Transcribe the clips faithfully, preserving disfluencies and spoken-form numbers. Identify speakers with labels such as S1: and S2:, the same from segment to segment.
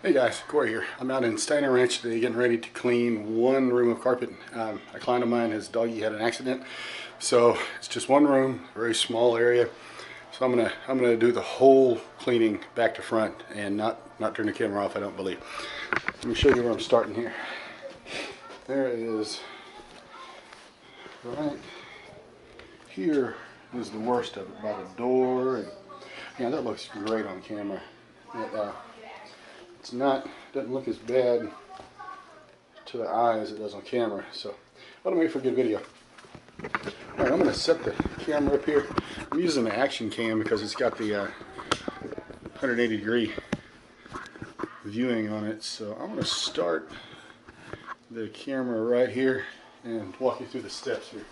S1: Hey guys, Corey here. I'm out in Steiner Ranch today getting ready to clean one room of carpet. Um, a client of mine, his doggy had an accident, so it's just one room, very small area. So I'm gonna I'm gonna do the whole cleaning back to front and not not turn the camera off. I don't believe. Let me show you where I'm starting here. There it is. Right here is the worst of it, by the door. And, yeah, that looks great on camera. It, uh, It's not, doesn't look as bad to the eye as it does on camera, so that'll make for a good video. Alright, I'm going to set the camera up here. I'm using the action cam because it's got the uh, one hundred eighty degree viewing on it, so I'm going to start the camera right here and walk you through the steps here.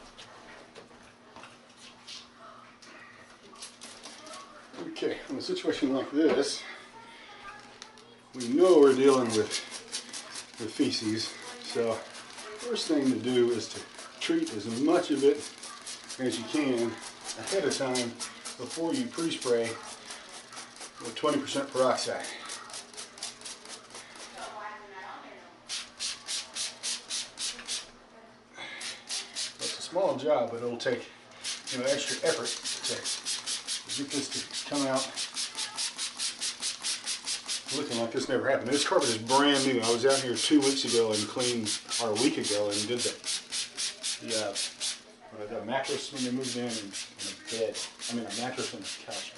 S1: Okay, in a situation like this, we know we're dealing with, with feces, so first thing to do is to treat as much of it as you can ahead of time before you pre-spray with twenty percent peroxide. It's a small job, but it'll take, you know, extra effort to get this to come out looking like this never happened. This carpet is brand new. I was out here two weeks ago and cleaned, or a week ago, and did the, the, uh, the mattress when they moved in, and, and a bed. I mean a mattress and a couch.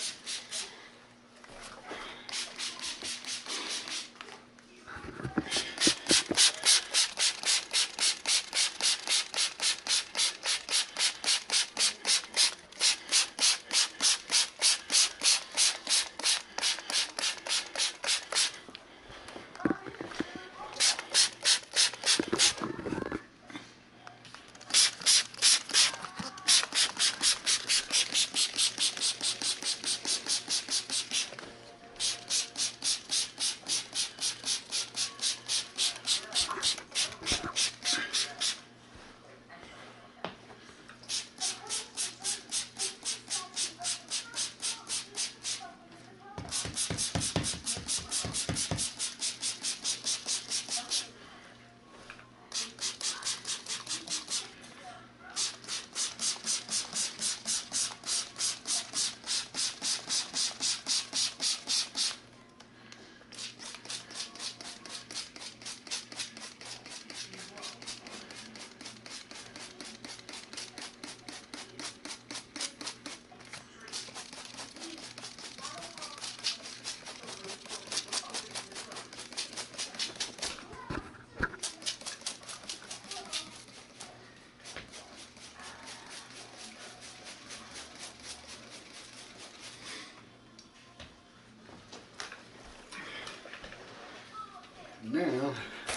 S1: Now,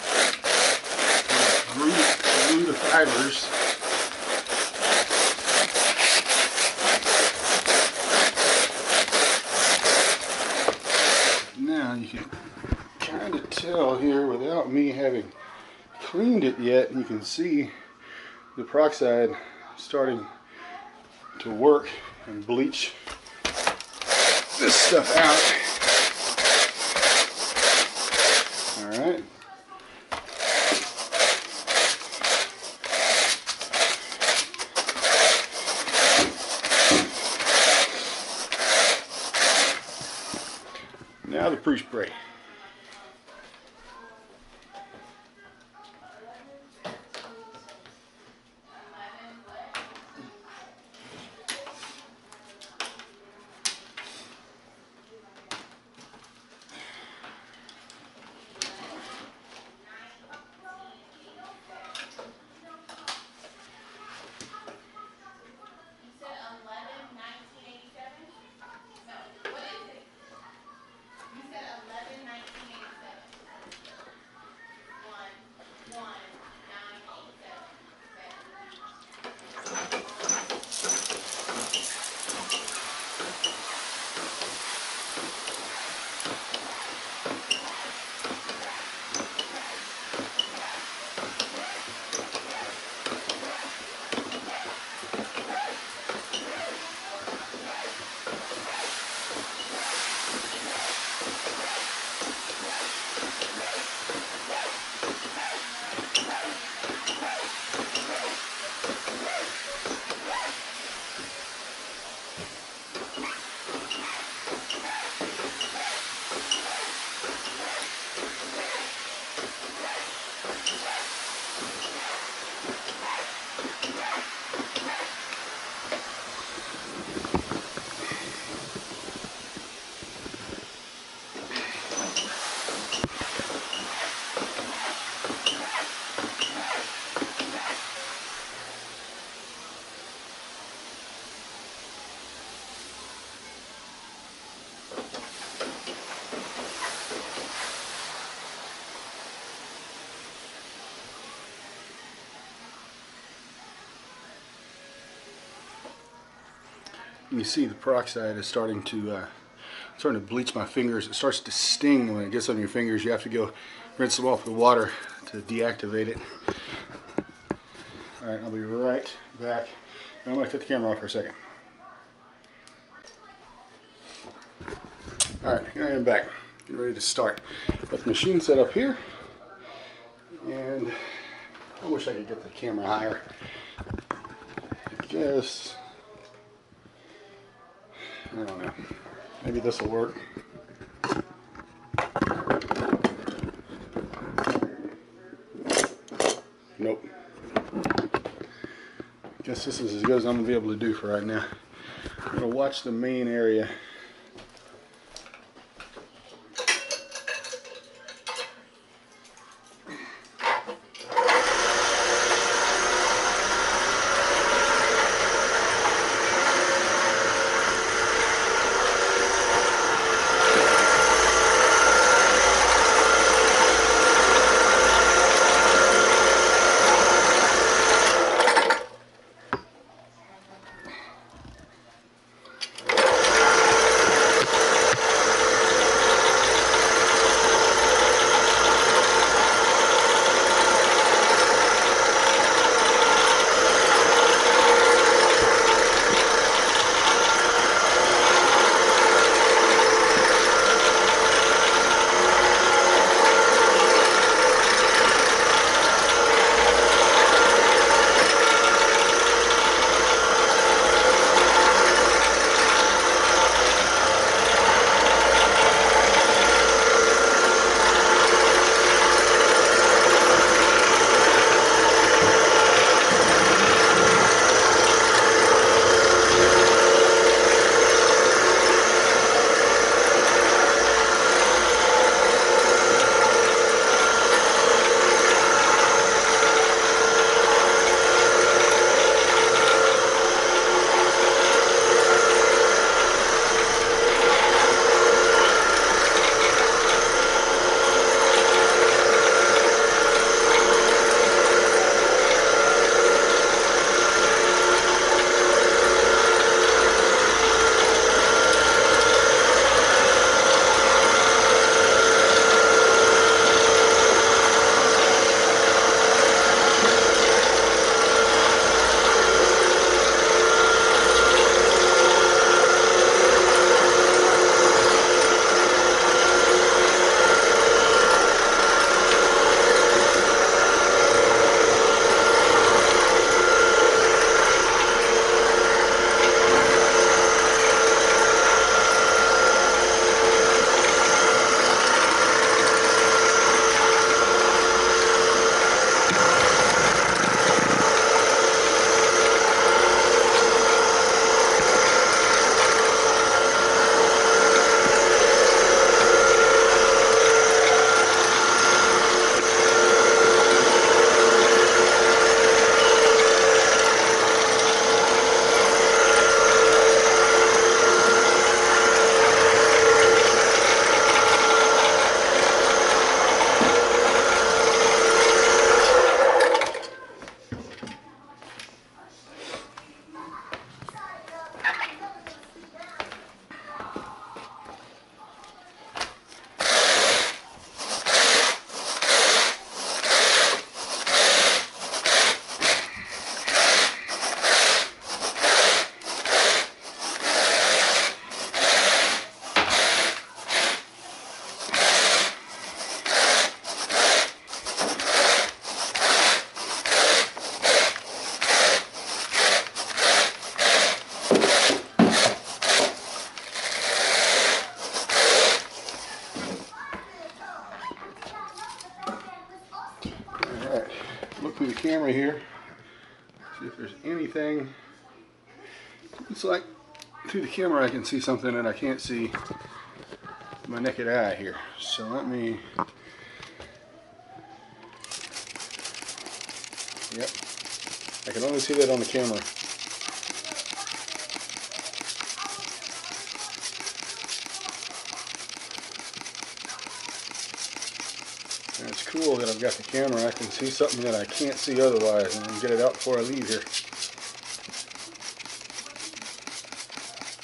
S1: glue, glue the fibers. Now you can kind of tell here without me having cleaned it yet, you can see the peroxide starting to work and bleach this stuff out. Alright. Now the pre-spray. You see the peroxide is starting to uh, starting to bleach my fingers. It starts to sting when it gets on your fingers. You have to go rinse them off with water to deactivate it. Alright, I'll be right back. I'm going to cut the camera off for a second. Alright, here I am back. Getting ready to start. Got the machine set up here. And I wish I could get the camera higher. I guess, I don't know. Maybe this will work. Nope. Guess this is as good as I'm going to be able to do for right now. I'm going to watch the main area. Camera here, see if there's anything. It's like through the camera I can see something that I can't see with my naked eye here. So let me, yep, I can only see that on the camera. And it's cool that I've got the camera. I can see something that I can't see otherwise, and I can get it out before I leave here.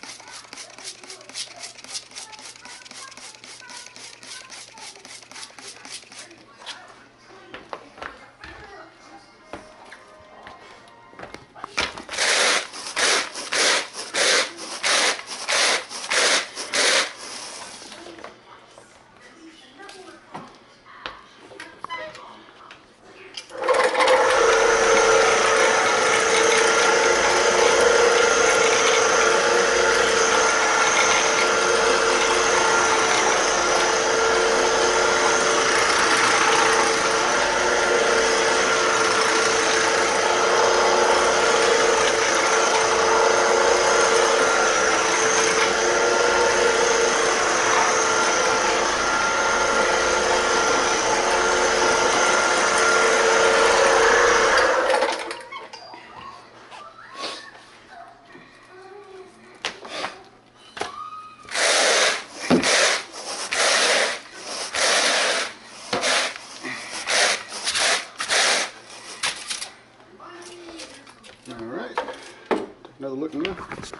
S1: All right, take another look now.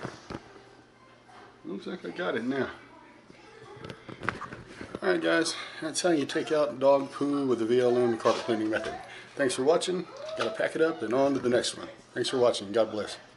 S1: Looks like I got it now. All right, guys, that's how you take out dog poo with the V L M carpet cleaning method. Thanks for watching. Got to pack it up and on to the next one. Thanks for watching. God bless.